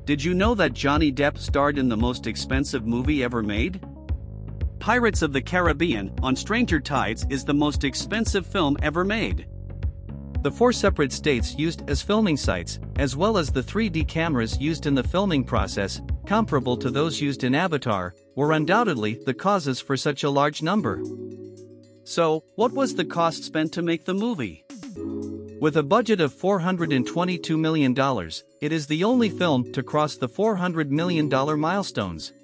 Did you know that Johnny Depp starred in the most expensive movie ever made? Pirates of the Caribbean on Stranger Tides is the most expensive film ever made. The 4 separate states used as filming sites, as well as the 3D cameras used in the filming process, comparable to those used in Avatar, were undoubtedly the causes for such a large number. So, what was the cost spent to make the movie? With a budget of $422 million, it is the only film to cross the $400 million milestones.